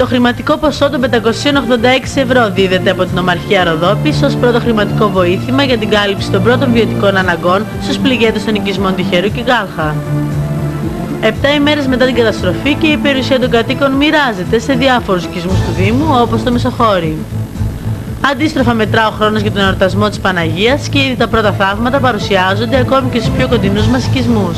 Το χρηματικό ποσό των 586 ευρώ δίδεται από την Ομαρχία Ροδόπης ως πρώτο χρηματικό βοήθημα για την κάλυψη των πρώτων βιωτικών αναγκών στους πληγέντες των οικισμών Τιχερού και Κάλχα. 7 ημέρες μετά την καταστροφή και η περιουσία των κατοίκων μοιράζεται σε διάφορους οικισμούς του Δήμου όπως το Μεσοχώρι. Αντίστροφα μετρά ο χρόνος για τον εορτασμό της Παναγίας και ήδη τα πρώτα θαύματα παρουσιάζονται ακόμη και στους πιο κοντινούς μας οικισμούς.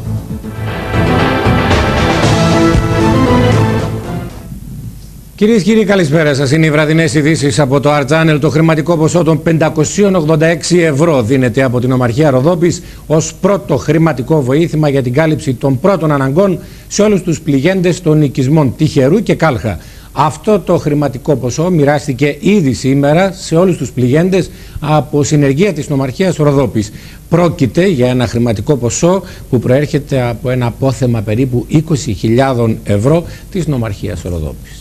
Κυρίες και κύριοι, καλησπέρα σας. Είναι οι βραδινές ειδήσεις από το R-Channel. Το χρηματικό ποσό των 586 ευρώ δίνεται από την Ομαρχία Ροδόπης ως πρώτο χρηματικό βοήθημα για την κάλυψη των πρώτων αναγκών σε όλους τους πληγέντες των οικισμών Τιχερού και Κάλχα. Αυτό το χρηματικό ποσό μοιράστηκε ήδη σήμερα σε όλους τους πληγέντες από συνεργεία της Νομαρχίας Ροδόπης. Πρόκειται για ένα χρηματικό ποσό που προέρχεται από ένα απόθεμα περίπου 20.000 ευρώ της Νομαρχίας Ροδόπης.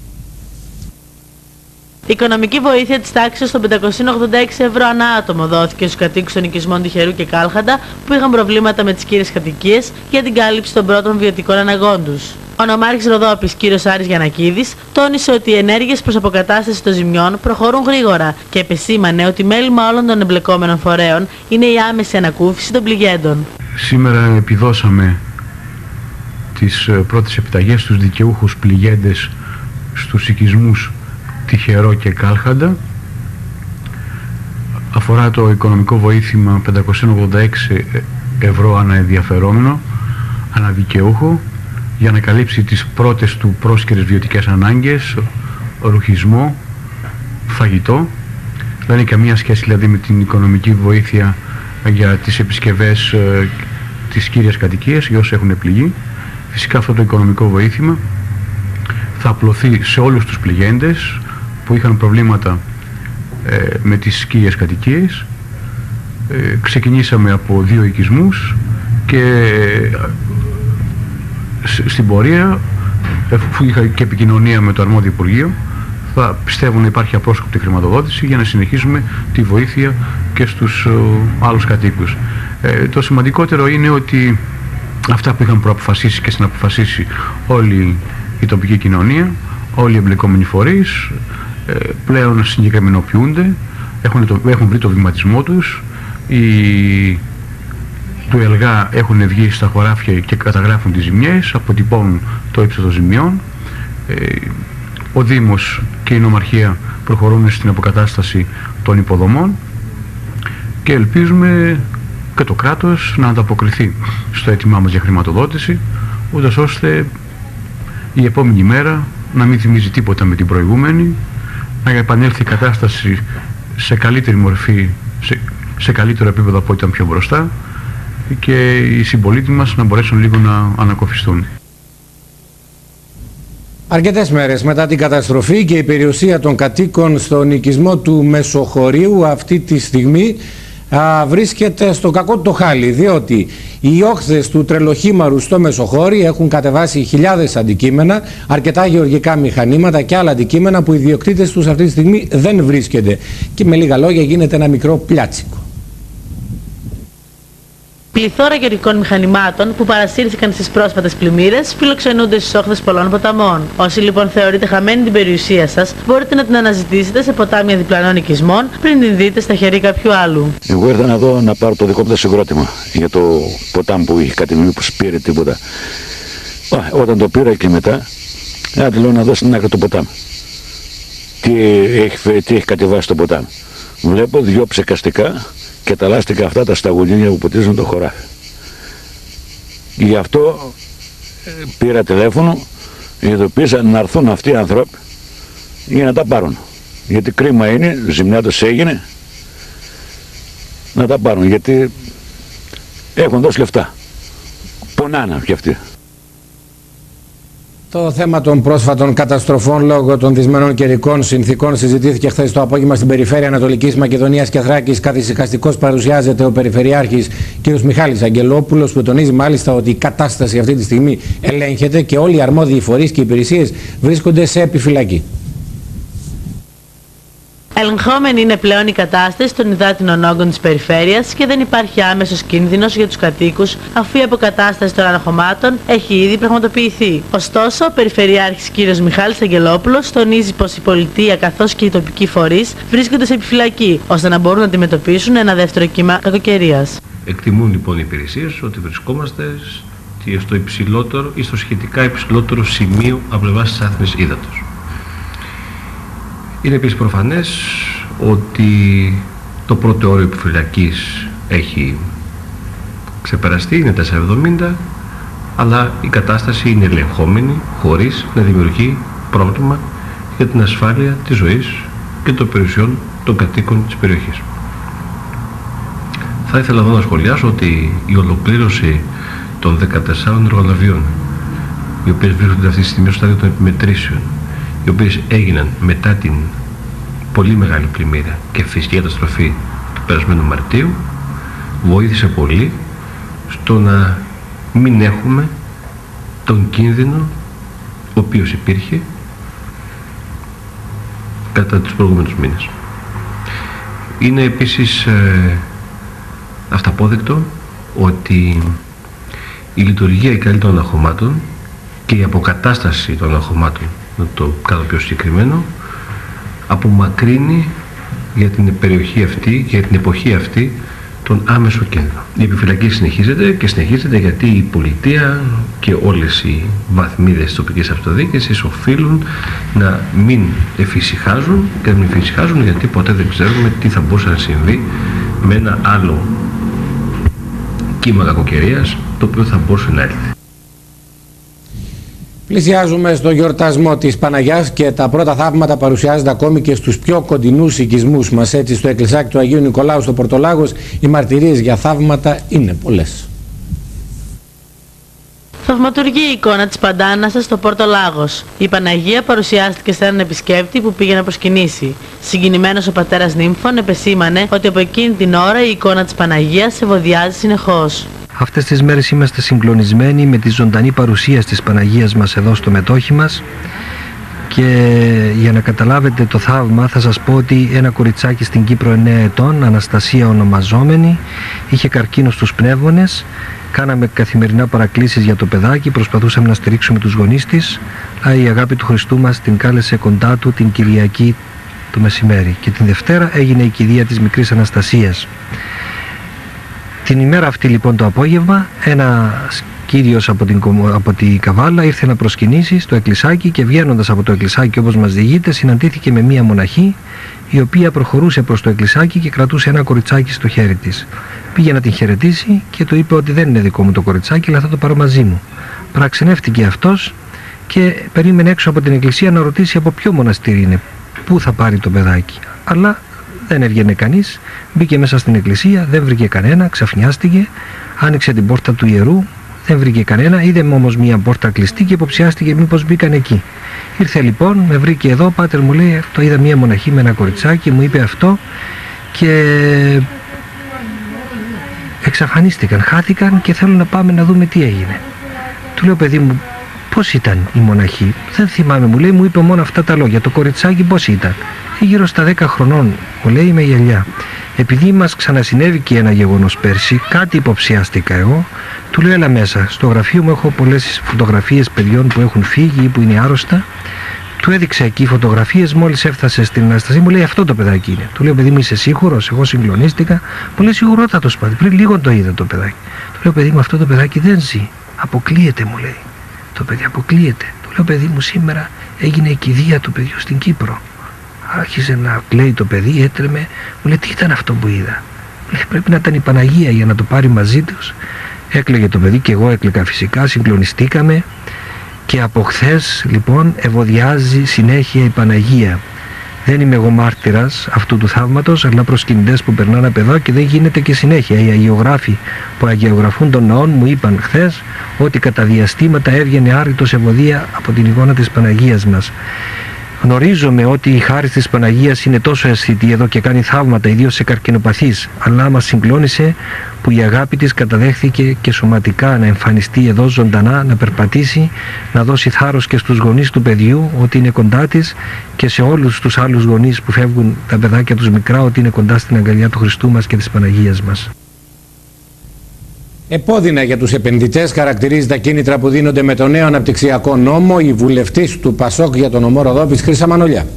Η οικονομική βοήθεια της τάξης των 586 ευρώ ανά άτομο δόθηκε στους κατοίκους των οικισμών Τιχερού και Κάλχαντα που είχαν προβλήματα με τις κύριες κατοικίες για την κάλυψη των πρώτων βιωτικών αναγκών τους. Ο νομάρχης Ροδόπης, κύριος Άρης Γιαννακίδης, τόνισε ότι οι ενέργειες προς αποκατάσταση των ζημιών προχωρούν γρήγορα και επεσήμανε ότι μέλημα όλων των εμπλεκόμενων φορέων είναι η άμεση ανακούφιση των πληγέντων. Σήμερα επιδώσαμε τις πρώτες επιταγές στους δικαιούχους πληγέντες στους οικισμούς Τιχερό και Κάλχαντα. Αφορά το οικονομικό βοήθημα 586 ευρώ ανά ενδιαφερόμενο, ανά δικαιούχο, για να καλύψει τις πρώτες του πρόσκαιρες βιωτικές ανάγκες, ρουχισμό, φαγητό. Δεν έχει καμία σχέση δηλαδή με την οικονομική βοήθεια για τις επισκευές της κύριας κατοικίας για όσους έχουν πληγεί. Φυσικά αυτό το οικονομικό βοήθημα θα απλωθεί σε όλους τους πληγέντες που είχαν προβλήματα με τις κύριες κατοικίες. Ξεκινήσαμε από 2 οικισμούς και στην πορεία, αφού είχα και επικοινωνία με το αρμόδιο Υπουργείο, θα πιστεύω να υπάρχει απρόσκοπτη χρηματοδότηση για να συνεχίσουμε τη βοήθεια και στους άλλους κατοίκους. Το σημαντικότερο είναι ότι αυτά που είχαν προαποφασίσει και συναποφασίσει όλη η τοπική κοινωνία, όλοι οι εμπλεκόμενοι φορείς, πλέον συγκεκριμενοποιούνται, έχουν βρει το βηματισμό τους, του ΕΛΓΑ έχουν βγει στα χωράφια και καταγράφουν τις ζημιές, αποτυπώνουν το ύψος των ζημιών. Ο Δήμος και η Νομαρχία προχωρούν στην αποκατάσταση των υποδομών και ελπίζουμε και το κράτος να ανταποκριθεί στο αίτημά μας για χρηματοδότηση, ούτως ώστε η επόμενη μέρα να μην θυμίζει τίποτα με την προηγούμενη, να επανέλθει η κατάσταση σε καλύτερη μορφή, σε καλύτερο επίπεδο από ό,τι ήταν πιο μπροστά και οι συμπολίτες μας να μπορέσουν λίγο να ανακοφιστούν. Αρκετές μέρες μετά την καταστροφή και η περιουσία των κατοίκων στον οικισμό του Μεσοχωρίου αυτή τη στιγμή βρίσκεται στο κακό το χάλι, διότι οι όχθες του τρελοχήμαρου στο Μεσοχώρι έχουν κατεβάσει χιλιάδες αντικείμενα, αρκετά γεωργικά μηχανήματα και άλλα αντικείμενα που οι ιδιοκτήτες τους αυτή τη στιγμή δεν βρίσκονται και με λίγα λόγια γίνεται ένα μικρό πλιάτσικο. Πληθώρα γεωργικών μηχανημάτων που παρασύρθηκαν στις πρόσφατες πλημμύρες φιλοξενούνται στις όχθες πολλών ποταμών. Όσοι λοιπόν θεωρείτε χαμένη την περιουσία σας, μπορείτε να την αναζητήσετε σε ποτάμια διπλανών οικισμών πριν την δείτε στα χέρια κάποιου άλλου. Εγώ ήρθα να δω να πάρω το δικό μου το συγκρότημα για το ποτάμι που είχε κάτι μήπως πήρε τίποτα. Όταν το πήρα και μετά, άντε λέω να δω στην άκρη το ποτάμι. Τι έχει κατεβάσει το ποτάμι. Βλέπω 2 ψεκαστικά και τα λάστικα αυτά τα σταγουλίνια που ποτίζουν το χωράφι. Γι' αυτό πήρα τηλέφωνο, ειδοποίησα να έρθουν αυτοί οι άνθρωποι για να τα πάρουν. Γιατί κρίμα είναι, ζημιά τους έγινε, να τα πάρουν. Γιατί έχουν δώσει λεφτά. Πονάνε και αυτοί. Το θέμα των πρόσφατων καταστροφών λόγω των δυσμενών καιρικών συνθήκων συζητήθηκε χθες το απόγευμα στην περιφέρεια Ανατολικής Μακεδονίας και Θράκης. Καθησυχαστικός παρουσιάζεται ο Περιφερειάρχης κ. Μιχάλης Αγγελόπουλος, που τονίζει μάλιστα ότι η κατάσταση αυτή τη στιγμή ελέγχεται και όλοι οι αρμόδιοι φορείς και οι υπηρεσίες βρίσκονται σε επιφυλακή. Ελεγχόμενη είναι πλέον η κατάσταση των υδάτινων όγκων της περιφέρειας και δεν υπάρχει άμεσος κίνδυνος για τους κατοίκους, αφού η αποκατάσταση των αναχωμάτων έχει ήδη πραγματοποιηθεί. Ωστόσο, ο Περιφερειάρχης κ. Μιχάλης Αγγελόπουλος τονίζει πως η πολιτεία καθώς και οι τοπικοί φορείς βρίσκονται σε επιφυλακή, ώστε να μπορούν να αντιμετωπίσουν ένα δεύτερο κύμα κακοκαιρίας. Εκτιμούν λοιπόν οι υπηρεσίες ότι βρισκόμαστε στο υψηλότερο ή στο σχετικά υψηλότερο σημείο από πλευράς της άθμης ύδατος. Είναι επίσης προφανές ότι το πρώτο όριο επιφυλακής έχει ξεπεραστεί, είναι 4,70, αλλά η κατάσταση είναι ελεγχόμενη χωρίς να δημιουργεί πρόβλημα για την ασφάλεια της ζωής και των περιουσιών των κατοίκων της περιοχής. Θα ήθελα εδώ να σχολιάσω ότι η ολοκλήρωση των 14 εργολαβιών, οι οποίες βρίσκονται αυτή τη στιγμή στο στάδιο των επιμετρήσεων, οι οποίες έγιναν μετά την πολύ μεγάλη πλημμύρα και φυσική καταστροφή του περασμένου Μαρτίου, βοήθησε πολύ στο να μην έχουμε τον κίνδυνο ο οποίος υπήρχε κατά τους προηγούμενους μήνες. Είναι επίσης αυταπόδεικτο ότι η λειτουργία η καλή των αναχωμάτων και η αποκατάσταση των αναχωμάτων, να το κάνω πιο συγκεκριμένο, απομακρύνει για την περιοχή αυτή, για την εποχή αυτή, τον άμεσο κίνδυνο. Η επιφυλακή συνεχίζεται και συνεχίζεται γιατί η πολιτεία και όλες οι βαθμίδες της τοπικής αυτοδιοίκησης οφείλουν να μην εφησυχάζουν και να μην εφησυχάζουν γιατί ποτέ δεν ξέρουμε τι θα μπορούσε να συμβεί με ένα άλλο κύμα κακοκαιρίας το οποίο θα μπορούσε να έρθει. Πλησιάζουμε στο γιορτασμό της Παναγιάς και τα πρώτα θαύματα παρουσιάζονται ακόμη και στους πιο κοντινούς οικισμούς μας. Έτσι, στο εκκλησάκι του Αγίου Νικολάου στο Πορτολάγος οι μαρτυρίες για θαύματα είναι πολλές. Θαυματουργεί η εικόνα της Παντάνασας στο Πορτολάγος. Η Παναγία παρουσιάστηκε σε έναν επισκέπτη που πήγε να προσκυνήσει. Συγκινημένος ο πατέρας Νύμφων επεσήμανε ότι από εκείνη την ώρα η εικόνα της Παναγίας ευωδιάζει συνεχώς. Αυτές τις μέρες είμαστε συγκλονισμένοι με τη ζωντανή παρουσία της Παναγίας μας εδώ στο μετόχι μας και για να καταλάβετε το θαύμα θα σας πω ότι ένα κοριτσάκι στην Κύπρο 9 ετών, Αναστασία ονομαζόμενη, είχε καρκίνο στους πνεύμονες. Κάναμε καθημερινά παρακλήσεις για το παιδάκι, προσπαθούσαμε να στηρίξουμε τους γονείς της, αλλά η αγάπη του Χριστού μας την κάλεσε κοντά του την Κυριακή το μεσημέρι και την Δευτέρα έγινε η κηδεία της μικρής Αναστασίας. Την ημέρα αυτή λοιπόν το απόγευμα ένας κύριος από την Καβάλα ήρθε να προσκυνήσει στο εκκλησάκι και βγαίνοντας από το εκκλησάκι όπως μας διηγείται συναντήθηκε με μία μοναχή η οποία προχωρούσε προς το εκκλησάκι και κρατούσε ένα κοριτσάκι στο χέρι της. Πήγε να την χαιρετήσει και του είπε ότι δεν είναι δικό μου το κοριτσάκι αλλά θα το πάρω μαζί μου. Παραξενεύτηκε αυτός και περίμενε έξω από την εκκλησία να ρωτήσει από ποιο μοναστήρι είναι, πού θα πάρει το παιδάκι. Αλλά δεν έβγαινε κανείς, μπήκε μέσα στην εκκλησία, δεν βρήκε κανένα, ξαφνιάστηκε, άνοιξε την πόρτα του ιερού, δεν βρήκε κανένα, είδε όμως μία πόρτα κλειστή και υποψιάστηκε μήπως μπήκαν εκεί. Ήρθε λοιπόν, με βρήκε εδώ, πάτερ μου λέει, το είδα μία μοναχή με ένα κοριτσάκι, μου είπε αυτό και εξαφανίστηκαν, χάθηκαν και θέλω να πάμε να δούμε τι έγινε. Του λέω παιδί μου, πώς ήταν η μοναχή? Δεν θυμάμαι, μου λέει, μου είπε μόνο αυτά τα λόγια. Το κοριτσάκι πώς ήταν? Γύρω στα 10 χρονών, μου λέει, με γυαλιά. Επειδή μας ξανασυνέβη και ένα γεγονός πέρσι, κάτι υποψιάστηκα εγώ, του λέω έλα μέσα. Στο γραφείο μου έχω πολλές φωτογραφίες παιδιών που έχουν φύγει ή που είναι άρρωστα. Του έδειξα εκεί φωτογραφίες, μόλις έφτασε στην Αναστασία μου λέει αυτό το παιδάκι είναι. Του λέω παιδί μου είσαι σίγουρος? Εγώ συγκλονίστηκα. Μου λέει σιγουρότατος πατή, πριν λίγο το είδα το παιδάκι. Του λέω παιδί μου αυτό το παιδάκι δεν ζει. Αποκλείεται μου λέει. Το παιδί αποκλείεται. Του λέω παιδί μου σήμερα έγινε η κηδεία του παιδιού στην Κύπρο. Άρχισε να κλαίει το παιδί, έτρεμε. Μου λέει τι ήταν αυτό που είδα? Μου λέει πρέπει να ήταν η Παναγία για να το πάρει μαζί τους. Έκλαιγε το παιδί και εγώ έκλαιγα φυσικά, συγκλονιστήκαμε. Και από χθες λοιπόν ευωδιάζει συνέχεια η Παναγία. Δεν είμαι εγώ μάρτυρας αυτού του θαύματος, αλλά προσκυνητές που περνάνε από εδώ και δεν γίνεται και συνέχεια. Οι αγιογράφοι που αγιογραφούν των ναών μου είπαν χθες ότι κατά διαστήματα έβγαινε άρρητος ευωδία από την εικόνα της Παναγίας μας. Γνωρίζομαι ότι η χάρις της Παναγίας είναι τόσο αισθητή εδώ και κάνει θαύματα, ιδίως σε καρκινοπαθείς, αλλά μας συγκλώνησε που η αγάπη της καταδέχθηκε και σωματικά να εμφανιστεί εδώ ζωντανά, να περπατήσει, να δώσει θάρρος και στους γονείς του παιδιού ότι είναι κοντά της και σε όλους τους άλλους γονείς που φεύγουν τα παιδάκια τους μικρά ότι είναι κοντά στην αγκαλιά του Χριστού μας και της Παναγίας μας. Επώδυνα για τους επενδυτές χαρακτηρίζει τα κίνητρα που δίνονται με το νέο αναπτυξιακό νόμο η βουλευτής του Πασόκ για τον νομό Ροδόπης, Χρύσα Μανολιά.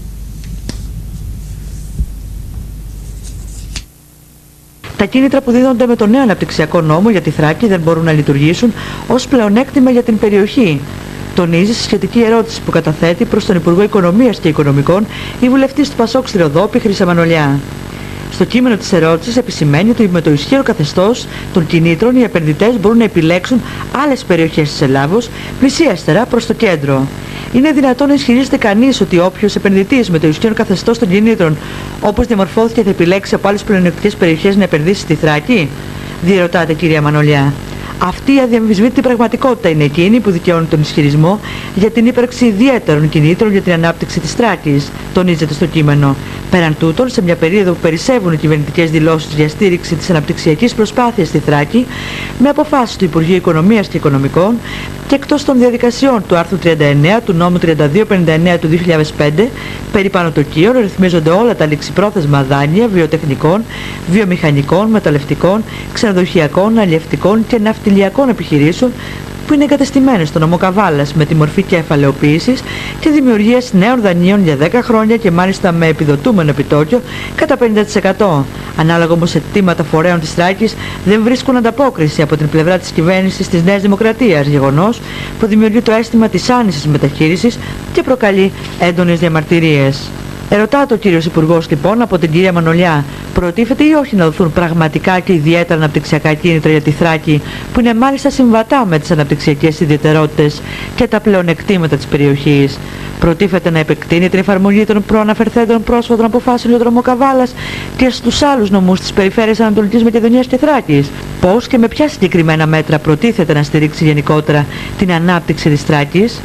Τα κίνητρα που δίνονται με το νέο αναπτυξιακό νόμο για τη Θράκη δεν μπορούν να λειτουργήσουν ως πλεονέκτημα για την περιοχή. Τονίζει στη σχετική ερώτηση που καταθέτει προς τον Υπουργό Οικονομίας και Οικονομικών η βουλευτής του Πασόκ στη Ροδόπη, Χρύσα Μανολιά. Στο κείμενο της ερώτησης επισημαίνει ότι με το ισχύρο καθεστώς των κινήτρων οι επενδυτές μπορούν να επιλέξουν άλλες περιοχές της Ελλάδος πλησιέστερα προς το κέντρο. Είναι δυνατόν να ισχυρίζεται κανείς ότι όποιος επενδυτής με το ισχύρο καθεστώς των κινήτρων όπως διαμορφώθηκε θα επιλέξει από άλλες πλεονεκτικές περιοχές να επενδύσει στη Θράκη? Διερωτάται κυρία Μανολιά. Αυτή η αδιαμφισβήτητη πραγματικότητα είναι εκείνη που δικαιώνει τον ισχυρισμό για την ύπαρξη ιδιαίτερων κινήτρων για την ανάπτυξη της Θράκης, τονίζεται στο κείμενο. Πέραν τούτων, σε μια περίοδο που περισσεύουν οι κυβερνητικές δηλώσεις για στήριξη της αναπτυξιακής προσπάθειας στη Θράκη, με αποφάσεις του Υπουργείου Οικονομίας και Οικονομικών και εκτός των διαδικασιών του άρθρου 39 του νόμου 3259 του 2005, περί πανωτοκίων ρυθμίζονται όλα τα ληξιπρόθεσμα δάνεια βιοτεχνικών, βιομηχανικών, μεταλλευτικών, ξενοδοχειακών, αλλιευτικών και ναυτιλιακών επιχειρήσεων που είναι εγκατεστημένες στο νομό Καβάλας με τη μορφή κεφαλαιοποίησης και δημιουργίας νέων δανείων για 10 χρόνια και μάλιστα με επιδοτούμενο επιτόκιο κατά 50%. Ανάλογα όμως αιτήματα φορέων της Θράκης δεν βρίσκουν ανταπόκριση από την πλευρά της κυβέρνησης της Νέας Δημοκρατίας, γεγονός που δημιουργεί το αίσθημα της άνησης μεταχείρισης και προκαλεί έντονες διαμαρτυρίες. Ερωτάται ο κύριος Υπουργός λοιπόν από την κυρία Μανολιά, προτίθεται ή όχι να δοθούν πραγματικά και ιδιαίτερα αναπτυξιακά κίνητρα για τη Θράκη, που είναι μάλιστα συμβατά με τις αναπτυξιακές ιδιαιτερότητες και τα πλεονεκτήματα της περιοχής? Προτίθεται να επεκτείνει την εφαρμογή των προαναφερθέντων πρόσφατων αποφάσεων για τον νομό Καβάλας και στους άλλους νομούς της περιφέρειας Ανατολικής Μακεδονίας και Θράκης? Πώς και με ποια συγκεκριμένα μέτρα προτίθεται να στηρίξει γενικότερα την ανάπτυξη της Θράκης?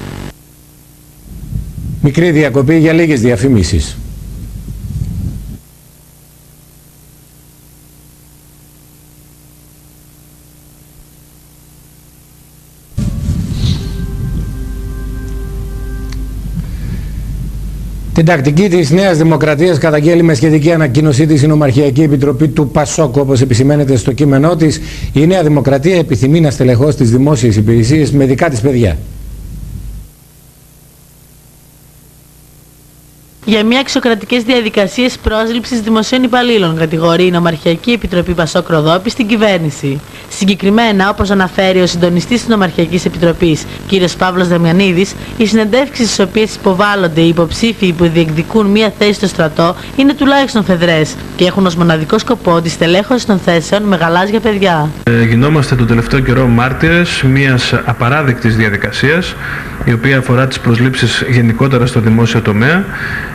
Μικρή διακοπή για λίγες διαφημίσεις. Την τακτική της Νέας Δημοκρατίας καταγγέλει με σχετική ανακοίνωσή της η Νομαρχιακή Επιτροπή του Πασόκ. Όπως επισημαίνεται στο κείμενό της, η Νέα Δημοκρατία επιθυμεί να στελεχώσει τις δημόσιες υπηρεσίες με δικά της παιδιά. Για μια αξιοκρατικές διαδικασίες πρόσληψης δημοσίων υπαλλήλων κατηγορεί η Νομαρχιακή Επιτροπή Πασόκ Ροδόπη στην κυβέρνηση. Συγκεκριμένα, όπως αναφέρει ο συντονιστής της Νομαρχιακής Επιτροπής, κ. Παύλος Δαμιανίδης, οι συνεντεύξεις στις οποίες υποβάλλονται οι υποψήφοι που διεκδικούν μια θέση στο στρατό είναι τουλάχιστον φεδρές και έχουν ως μοναδικό σκοπό τη στελέχωση των θέσεων με γαλάζια παιδιά. Γινόμαστε τον τελευταίο καιρό μάρτυρες μιας απαράδεκτης διαδικασίας, η οποία αφορά τις προσλήψεις γενικότερα στο δημόσιο τομέα,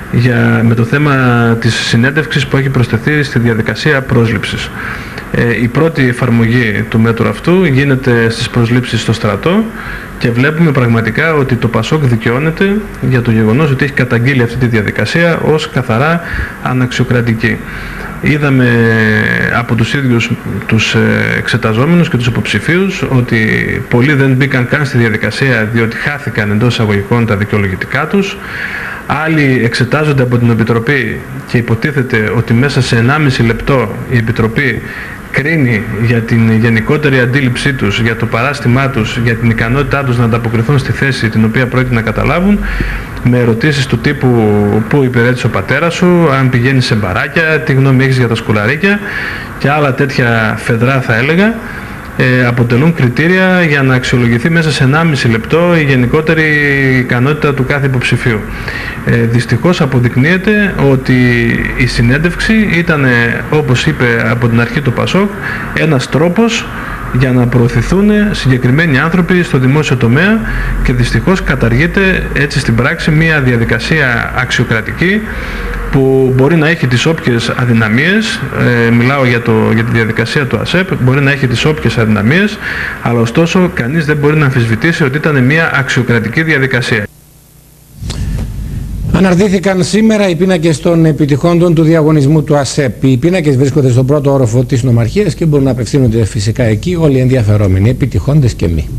με το θέμα της συνέντευξης που έχει προσθεθεί στη διαδικασία πρόσληψης. Η πρώτη εφαρμογή του μέτρου αυτού γίνεται στις προσλήψεις στο στρατό και βλέπουμε πραγματικά ότι το Πασόκ δικαιώνεται για το γεγονός ότι έχει καταγγείλει αυτή τη διαδικασία ως καθαρά αναξιοκρατική. Είδαμε από τους ίδιους τους εξεταζόμενους και τους υποψηφίους ότι πολλοί δεν μπήκαν καν στη διαδικασία διότι χάθηκαν εντός εισαγωγικών τα δικαιολογητικά τους. Άλλοι εξετάζονται από την Επιτροπή και υποτίθεται ότι μέσα σε 1,5 λεπτό η Επιτροπή κρίνει για την γενικότερη αντίληψή τους, για το παράστημά τους, για την ικανότητά τους να ανταποκριθούν στη θέση την οποία πρόκειται να καταλάβουν, με ερωτήσεις του τύπου πού υπηρέτησε ο πατέρας σου, αν πηγαίνεις σε μπαράκια, τι γνώμη έχεις για τα σκουλαρίκια και άλλα τέτοια φεδρά θα έλεγα, αποτελούν κριτήρια για να αξιολογηθεί μέσα σε 1,5 λεπτό η γενικότερη ικανότητα του κάθε υποψηφίου. Δυστυχώς αποδεικνύεται ότι η συνέντευξη ήταν, όπως είπε από την αρχή το Πασόκ, ένας τρόπος για να προωθηθούν συγκεκριμένοι άνθρωποι στο δημόσιο τομέα και δυστυχώς καταργείται έτσι στην πράξη μια διαδικασία αξιοκρατική που μπορεί να έχει τις όποιες αδυναμίες, μιλάω για τη διαδικασία του ΑΣΕΠ, μπορεί να έχει τις όποιες αδυναμίες, αλλά ωστόσο κανείς δεν μπορεί να αμφισβητήσει ότι ήταν μια αξιοκρατική διαδικασία. Αναρτήθηκαν σήμερα οι πίνακες των επιτυχόντων του διαγωνισμού του ΑΣΕΠ. Οι πίνακες βρίσκονται στον πρώτο όροφο της νομαρχίας και μπορούν να απευθύνονται φυσικά εκεί όλοι οι ενδιαφερόμενοι, επιτυχόντες και μη.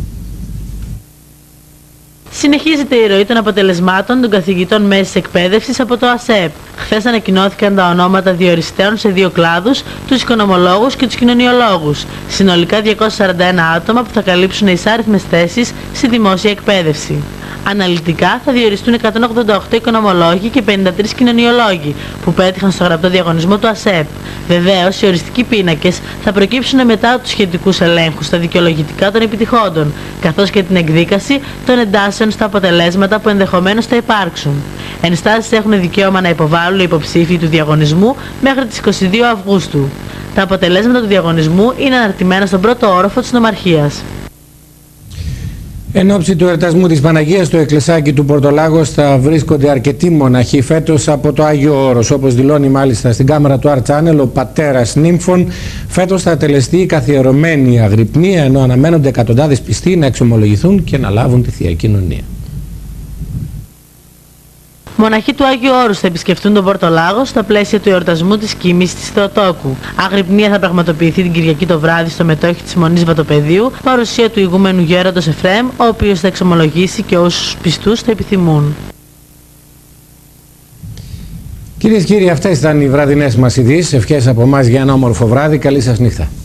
Συνεχίζεται η ροή των αποτελεσμάτων των καθηγητών μέσης εκπαίδευσης από το ΑΣΕΠ. Χθες ανακοινώθηκαν τα ονόματα διοριστέων σε 2 κλάδους, τους οικονομολόγους και τους κοινωνιολόγους. Συνολικά 241 άτομα που θα καλύψουν εισάριθμες θέσεις στη δημόσια εκπαίδευση. Αναλυτικά θα διοριστούν 188 οικονομολόγοι και 53 κοινωνιολόγοι που πέτυχαν στο γραπτό διαγωνισμό του ΑΣΕΠ. Βεβαίως, οι οριστικοί πίνακες θα προκύψουν μετά τους σχετικούς ελέγχους στα δικαιολογητικά των επιτυχόντων, καθώς και την εκδίκαση των εντάσεων στα αποτελέσματα που ενδεχομένως θα υπάρξουν. Ενστάσεις έχουν δικαίωμα να υποβάλουν οι υποψήφοι του διαγωνισμού μέχρι τις 22 Αυγούστου. Τα αποτελέσματα του διαγωνισμού είναι αναρτημένα στον πρώτο όροφο της νομαρχίας. Εν ώψη του εορτασμού της Παναγίας στο εκκλησάκι του Πορτολάγος θα βρίσκονται αρκετοί μοναχοί φέτος από το Άγιο Όρος. Όπως δηλώνει μάλιστα στην κάμερα του Art Channel ο πατέρας Νύμφων, φέτος θα τελεστεί η καθιερωμένη αγρυπνία, ενώ αναμένονται εκατοντάδες πιστοί να εξομολογηθούν και να λάβουν τη Θεία Κοινωνία. Μοναχοί του Άγιου Όρους θα επισκεφτούν τον Πορτολάγο στα πλαίσια του εορτασμού της Κοίμης της Θεοτόκου. Αγρυπνία θα πραγματοποιηθεί την Κυριακή το βράδυ στο μετόχι της Μονής Βατοπεδίου, παρουσία του ηγούμενου γέροντος Εφραίμ, ο οποίος θα εξομολογήσει και όσους πιστούς θα επιθυμούν. Κυρίες και κύριοι, αυτές ήταν οι βραδινές μας ειδήσεις. Ευχές από εμάς για ένα όμορφο βράδυ. Καλή σας νύχτα.